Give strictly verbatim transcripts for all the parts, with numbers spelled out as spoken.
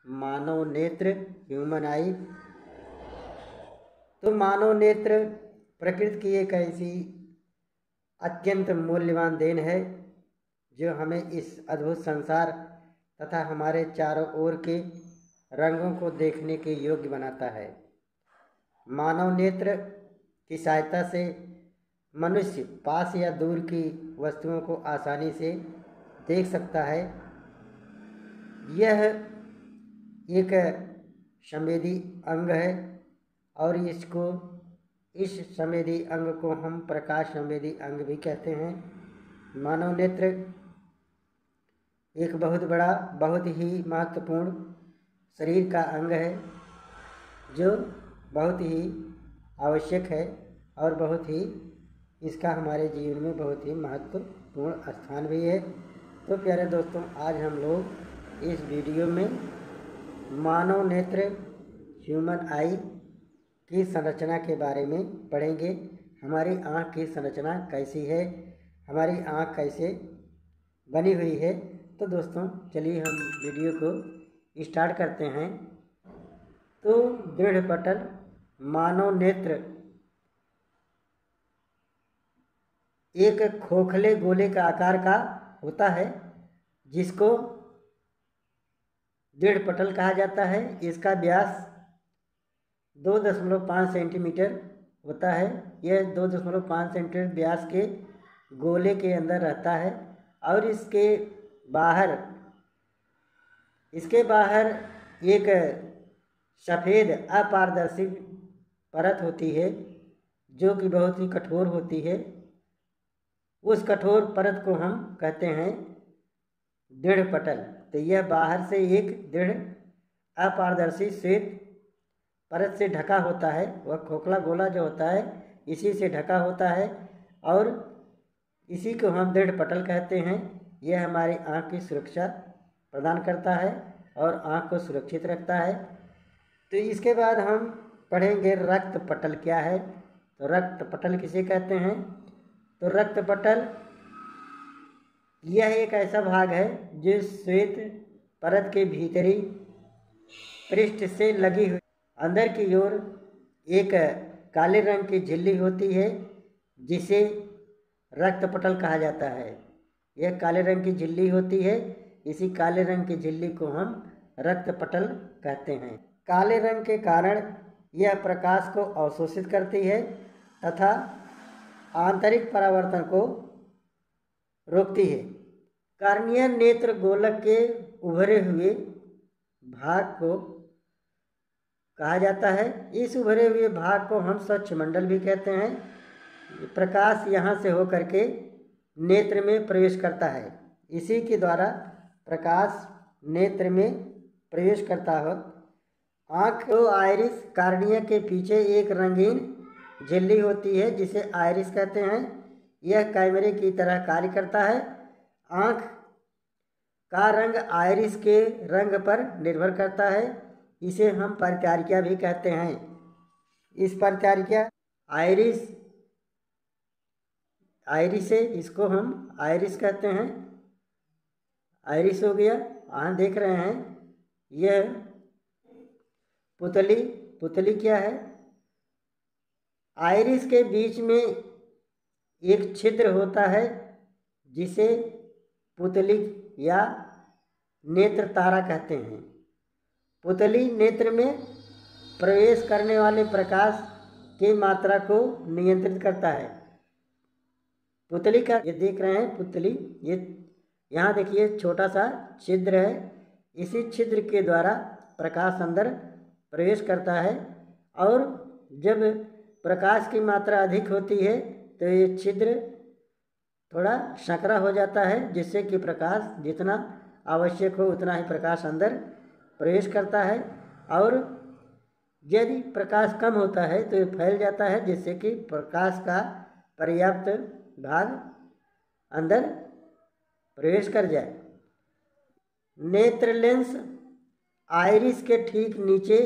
मानव नेत्र ह्यूमन आई। तो मानव नेत्र प्रकृति की एक ऐसी अत्यंत मूल्यवान देन है जो हमें इस अद्भुत संसार तथा हमारे चारों ओर के रंगों को देखने के योग्य बनाता है। मानव नेत्र की सहायता से मनुष्य पास या दूर की वस्तुओं को आसानी से देख सकता है। यह एक संवेदी अंग है और इसको इस संवेदी अंग को हम प्रकाश संवेदी अंग भी कहते हैं। मानव नेत्र एक बहुत बड़ा बहुत ही महत्वपूर्ण शरीर का अंग है जो बहुत ही आवश्यक है और बहुत ही इसका हमारे जीवन में बहुत ही महत्वपूर्ण स्थान भी है। तो प्यारे दोस्तों, आज हम लोग इस वीडियो में मानव नेत्र ह्यूमन आई की संरचना के बारे में पढ़ेंगे। हमारी आँख की संरचना कैसी है, हमारी आँख कैसे बनी हुई है। तो दोस्तों चलिए हम वीडियो को स्टार्ट करते हैं। तो दृढ़ पटल मानव नेत्र एक खोखले गोले का आकार का होता है जिसको दृढ़ पटल कहा जाता है। इसका व्यास दो दशमलव पाँच सेंटीमीटर होता है। यह दो दशमलव पाँच सेंटीमीटर व्यास के गोले के अंदर रहता है और इसके बाहर इसके बाहर एक सफ़ेद अपारदर्शी परत होती है जो कि बहुत ही कठोर होती है। उस कठोर परत को हम कहते हैं दृढ़ पटल। तो यह बाहर से एक दृढ़ अपारदर्शी श्वेत परत से ढका होता है। वह खोखला गोला जो होता है इसी से ढका होता है और इसी को हम दृढ़ पटल कहते हैं। यह हमारी आँख की सुरक्षा प्रदान करता है और आँख को सुरक्षित रखता है। तो इसके बाद हम पढ़ेंगे रक्त पटल क्या है। तो रक्त पटल किसे कहते हैं? तो रक्त पटल यह एक ऐसा भाग है जो श्वेत परत के भीतरी पृष्ठ से लगी हुई अंदर की ओर एक काले रंग की झिल्ली होती है जिसे रक्त पटल कहा जाता है। यह काले रंग की झिल्ली होती है, इसी काले रंग की झिल्ली को हम रक्त पटल कहते हैं। काले रंग के कारण यह प्रकाश को अवशोषित करती है तथा आंतरिक परावर्तन को रोकती है। कार्नियल नेत्र गोलक के उभरे हुए भाग को कहा जाता है। इस उभरे हुए भाग को हम स्वच्छ मंडल भी कहते हैं। प्रकाश यहाँ से होकर के नेत्र में प्रवेश करता है। इसी के द्वारा प्रकाश नेत्र में प्रवेश करता हो। आँख को आइरिस कार्निया के पीछे एक रंगीन झिल्ली होती है जिसे आइरिस कहते हैं। यह कैमरे की तरह कार्य करता है। आँख का रंग आइरिस के रंग पर निर्भर करता है। इसे हम परिचारिका भी कहते हैं। इस परिचारिका आइरिस आइरिस है, इसको हम आइरिस कहते हैं। आइरिस हो गया। यहाँ देख रहे हैं यह पुतली पुतली क्या है? आइरिस के बीच में एक छिद्र होता है जिसे पुतली या नेत्र तारा कहते हैं। पुतली नेत्र में प्रवेश करने वाले प्रकाश की मात्रा को नियंत्रित करता है। पुतली का ये देख रहे हैं पुतली, ये यहाँ देखिए छोटा सा छिद्र है। इसी छिद्र के द्वारा प्रकाश अंदर प्रवेश करता है और जब प्रकाश की मात्रा अधिक होती है तो ये छिद्र थोड़ा संकरा हो जाता है जिससे कि प्रकाश जितना आवश्यक हो उतना ही प्रकाश अंदर प्रवेश करता है। और यदि प्रकाश कम होता है तो ये फैल जाता है जिससे कि प्रकाश का पर्याप्त भाग अंदर प्रवेश कर जाए। नेत्र लेंस आइरिस के ठीक नीचे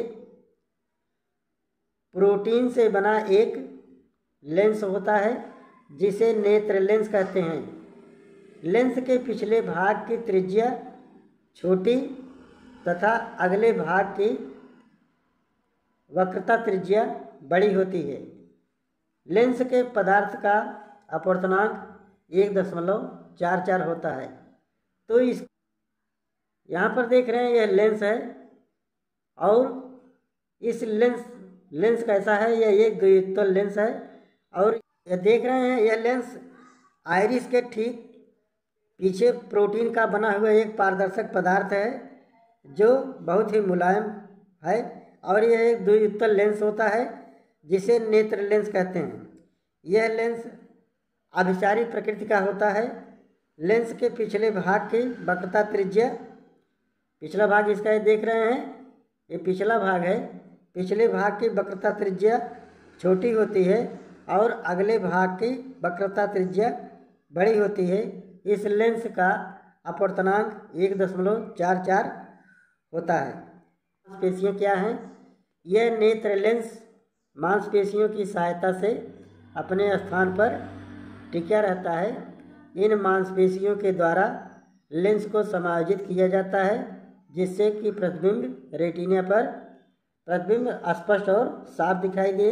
प्रोटीन से बना एक लेंस होता है जिसे नेत्र लेंस कहते हैं। लेंस के पिछले भाग की त्रिज्या छोटी तथा अगले भाग की वक्रता त्रिज्या बड़ी होती है। लेंस के पदार्थ का अपवर्तनांक एक दशमलव चार चार होता है। तो इस यहाँ पर देख रहे हैं यह लेंस है और इस लेंस लेंस कैसा है, यह एक द्वियुत्तल लेंस है और यह देख रहे हैं यह लेंस आइरिस के ठीक पीछे प्रोटीन का बना हुआ एक पारदर्शक पदार्थ है जो बहुत ही मुलायम है और यह एक द्वियुत्तल लेंस होता है जिसे नेत्र लेंस कहते हैं। यह लेंस अभिसारी प्रकृति का होता है। लेंस के पिछले भाग की वक्रता त्रिज्या, पिछला भाग इसका ये देख रहे हैं, ये पिछला भाग है, पिछले भाग की वक्रता त्रिज्या छोटी होती है और अगले भाग की वक्रता त्रिज्या बड़ी होती है। इस लेंस का अपवर्तनांक एक दशमलव चार चार होता है। मांसपेशियाँ क्या हैं? यह नेत्र लेंस मांसपेशियों की सहायता से अपने स्थान पर टिका रहता है। इन मांसपेशियों के द्वारा लेंस को समायोजित किया जाता है जिससे कि प्रतिबिंब रेटिना पर प्रतिबिंब स्पष्ट और साफ दिखाई दे।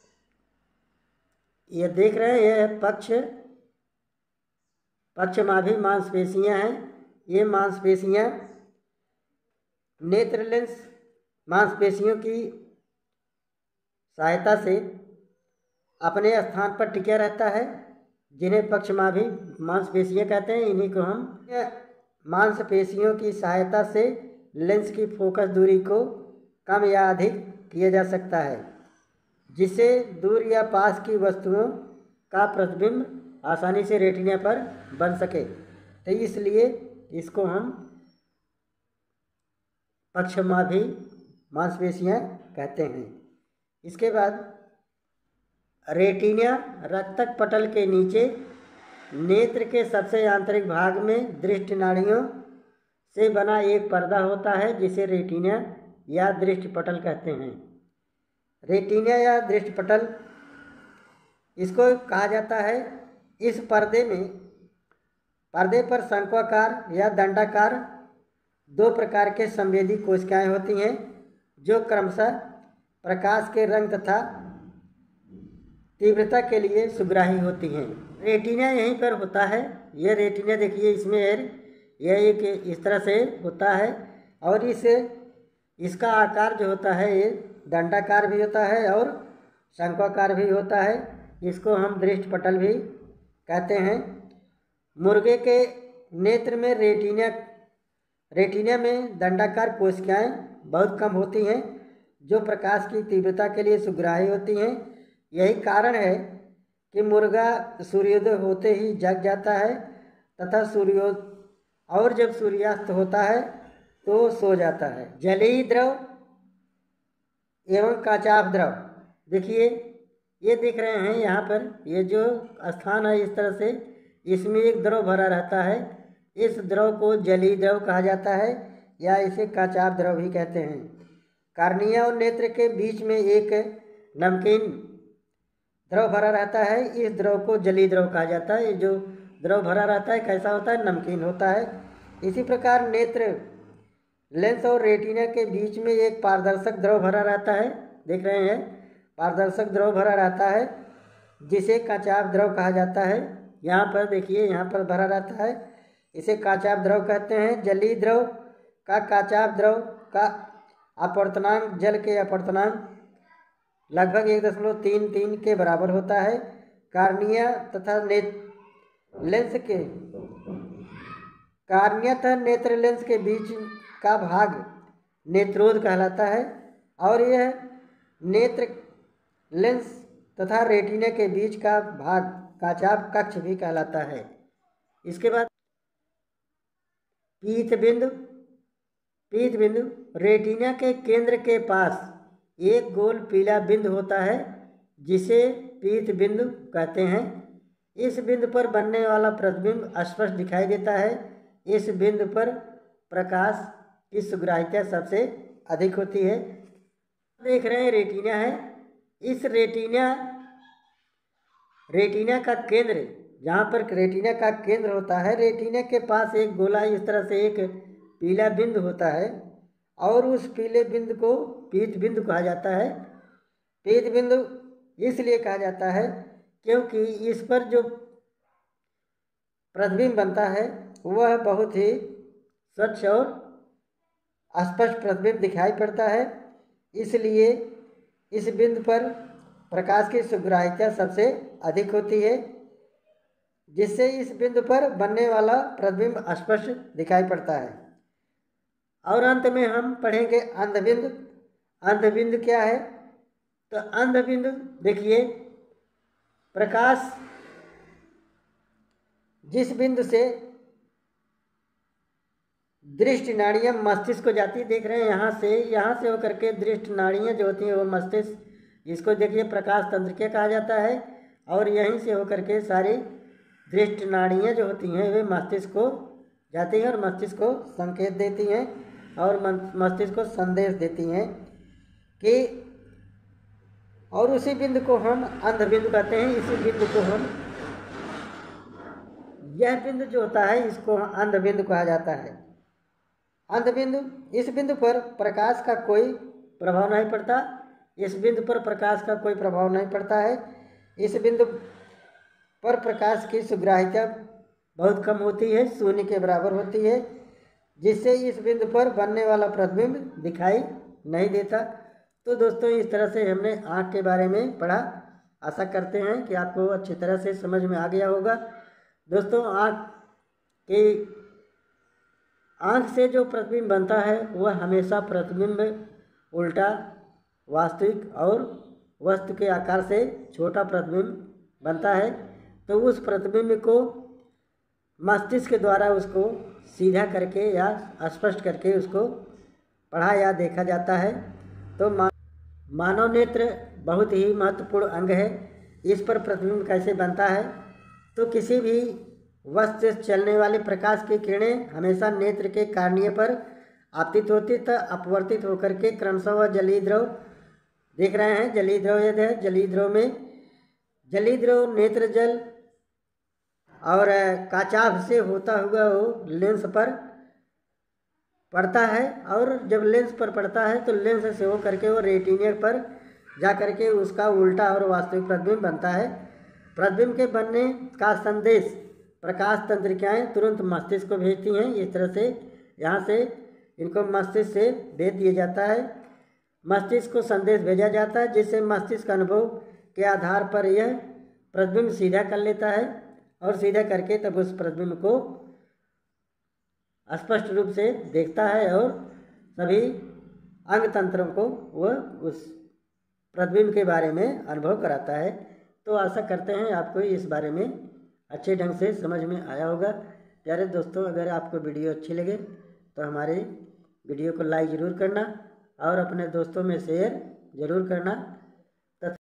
यह देख रहे हैं यह पक्ष पक्षमाभी मांसपेशियां हैं। ये मांसपेशियां नेत्र लेंस मांसपेशियों की सहायता से अपने स्थान पर टिका रहता है जिन्हें पक्षमाभी मांसपेशियां कहते हैं। इन्हीं को हम मांसपेशियों की सहायता से लेंस की फोकस दूरी को कम या अधिक किया जा सकता है जिससे दूर या पास की वस्तुओं का प्रतिबिंब आसानी से रेटिना पर बन सके। तो इसलिए इसको हम पक्षमाभी मांसपेशियां कहते हैं। इसके बाद रेटिना रक्तक पटल के नीचे नेत्र के सबसे आंतरिक भाग में दृष्टि नाड़ियों से बना एक पर्दा होता है जिसे रेटिना या दृष्टि पटल कहते हैं। रेटिना या दृष्टि पटल इसको कहा जाता है। इस पर्दे में पर्दे पर शंक्वाकार या दंडाकार दो प्रकार के संवेदी कोशिकाएं होती हैं जो क्रमशः प्रकाश के रंग तथा तीव्रता के लिए सुग्राही होती हैं। रेटिना यहीं पर होता है। यह रेटिना देखिए इसमें यह एक इस तरह से होता है और इस इसका आकार जो होता है ये दंडाकार भी होता है और शंक्वाकार भी होता है। इसको हम दृष्टि पटल भी कहते हैं। मुर्गे के नेत्र में रेटिना रेटिना में दंडाकार कोशिकाएं बहुत कम होती हैं जो प्रकाश की तीव्रता के लिए सुग्राही होती हैं। यही कारण है कि मुर्गा सूर्योदय होते ही जग जाता है तथा सूर्योदय और जब सूर्यास्त होता है तो सो जाता है। जलीय द्रव एवं काचाभ द्रव, देखिए ये देख रहे हैं यहाँ पर ये जो स्थान है इस तरह से इसमें एक द्रव भरा रहता है। इस द्रव को जलीय द्रव कहा जाता है या इसे काचाभ द्रव भी कहते हैं। कार्निया और नेत्र के बीच में एक नमकीन द्रव भरा रहता है। इस द्रव को जलीय द्रव कहा जाता है। ये जो द्रव भरा रहता है कैसा होता है? नमकीन होता है। इसी प्रकार नेत्र लेंस और रेटिना के बीच में एक पारदर्शक द्रव भरा रहता है। देख रहे हैं पारदर्शक द्रव भरा रहता है जिसे काचाभ द्रव कहा जाता है। यहाँ पर देखिए यहाँ पर भरा रहता है, इसे काचाभ द्रव कहते हैं। जलीय द्रव का काचाभ द्रव का अपवर्तनांक जल के अपवर्तनांक लगभग एक दशमलव तीन तीन के बराबर होता है। कार्निया तथा नेत्र लेंस के कार्निया तथा नेत्र लेंस के बीच का भाग नेत्रोद कहलाता है और यह नेत्र लेंस तथा रेटिना के बीच का भाग काचाभ कक्ष भी कहलाता है। इसके बाद पीत बिंदु पीत बिंदु रेटिना के केंद्र के पास एक गोल पीला बिंदु होता है जिसे पीत बिंदु कहते हैं। इस बिंदु पर बनने वाला प्रतिबिंब स्पष्ट दिखाई देता है। इस बिंदु पर प्रकाश की सुग्राह्यता सबसे अधिक होती है। देख रहे हैं रेटिना है। इस रेटिना रेटिना का केंद्र जहाँ पर रेटिना का केंद्र होता है, रेटिना के पास एक गोला इस तरह से एक पीला बिंदु होता है और उस पीले बिंदु को पीत बिंदु कहा जाता है। पीत बिंदु इसलिए कहा जाता है क्योंकि इस पर जो प्रतिबिंब बनता है वह बहुत ही स्वच्छ और स्पष्ट प्रतिबिंब दिखाई पड़ता है। इसलिए इस बिंदु पर प्रकाश की सुग्राह्यता सबसे अधिक होती है, जिससे इस बिंदु पर बनने वाला प्रतिबिंब स्पष्ट दिखाई पड़ता है। और अंत में हम पढ़ेंगे अंधबिंदु। अंधबिंदु क्या है? तो अंधबिंदु देखिए, प्रकाश जिस बिंदु से दृष्टि नाड़ियाँ मस्तिष्क को जाती है, देख रहे हैं यहाँ से यहाँ से होकर के दृष्टि नाड़ियाँ जो होती हैं वो मस्तिष्क, इसको देखिए प्रकाश तंत्रिका कहा जाता है। और यहीं से होकर के सारी दृष्टि नाड़ियाँ जो होती हैं वे मस्तिष्क को जाती हैं और मस्तिष्क को संकेत देती हैं और मस्तिष्क को संदेश देती हैं कि, और उसी बिंदु को हम अंधबिंदु कहते हैं। इसी बिंदु को हम, यह बिंदु जो होता है इसको अंधबिंदु कहा जाता है। अंधबिंदु, इस बिंदु पर प्रकाश का कोई प्रभाव नहीं पड़ता। इस बिंदु पर प्रकाश का कोई प्रभाव नहीं पड़ता है। इस बिंदु पर प्रकाश की सुग्राह्यता बहुत कम होती है, शून्य के बराबर होती है, जिससे इस बिंदु पर बनने वाला प्रतिबिंब दिखाई नहीं देता। तो दोस्तों, इस तरह से हमने आँख के बारे में पढ़ा। आशा करते हैं कि आपको अच्छी तरह से समझ में आ गया होगा। दोस्तों, आँख के आँख से जो प्रतिबिंब बनता है वह हमेशा प्रतिबिंब उल्टा, वास्तविक और वस्तु के आकार से छोटा प्रतिबिंब बनता है। तो उस प्रतिबिंब को मस्तिष्क के द्वारा उसको सीधा करके या स्पष्ट करके उसको पढ़ा या देखा जाता है। तो मा, मानव नेत्र बहुत ही महत्वपूर्ण अंग है। इस पर प्रतिबिंब कैसे बनता है? तो किसी भी वस्तु से चलने वाले प्रकाश की किरणें हमेशा नेत्र के कार्निय पर आपतित होती तथा अपवर्तित होकर के क्रमशः वह जलीय द्रव, देख रहे हैं जलीय द्रव यदि है, जलीय द्रव में जलीय द्रव नेत्र जल और काचाभ से होता हुआ वो लेंस पर पड़ता है। और जब लेंस पर पड़ता है तो लेंस से हो करके वो रेटिना पर जा करके उसका उल्टा और वास्तविक प्रतिबिंब बनता है। प्रतिबिंब के बनने का संदेश प्रकाश तंत्रिकाएं तुरंत मस्तिष्क को भेजती हैं। इस तरह से यहाँ से इनको मस्तिष्क से भेज दिया जाता है, मस्तिष्क को संदेश भेजा जाता है, जिससे मस्तिष्क अनुभव के आधार पर यह प्रतिबिंब सीधा कर लेता है और सीधा करके तब उस प्रतिबिंब को स्पष्ट रूप से देखता है और सभी अंग तंत्रों को वह उस प्रतिबिंब के बारे में अनुभव कराता है। तो आशा करते हैं आपको इस बारे में अच्छे ढंग से समझ में आया होगा। प्यारे दोस्तों, अगर आपको वीडियो अच्छी लगे तो हमारे वीडियो को लाइक ज़रूर करना और अपने दोस्तों में शेयर ज़रूर करना।